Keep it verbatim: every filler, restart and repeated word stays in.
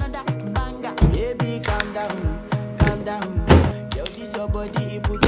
another banger. Baby, calm down, calm down. Yo, this your body, it put